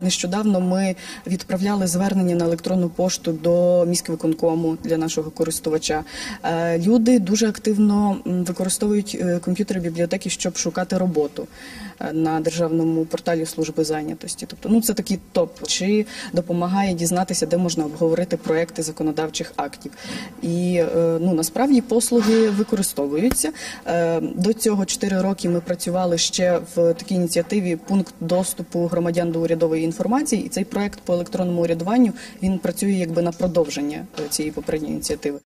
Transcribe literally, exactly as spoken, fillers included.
Нещодавно ми відправляли звернення на електронну пошту до міськвиконкому для нашого користувача. Люди дуже активно використовують комп'ютери бібліотеки, щоб шукати роботу на державному порталі служби зайнятості. Тобто, ну, це такий топ. Чи допомагає дізнатися, де можна обговорити проекти законодавчих актів. І, ну, насправді послуги використовуються. До цього чотири роки ми працювали ще в такій ініціативі «Пункт доступу громадян до урядової інформації». І цей проект по електронному урядуванню, він працює якби на продовження цієї попередньої ініціативи.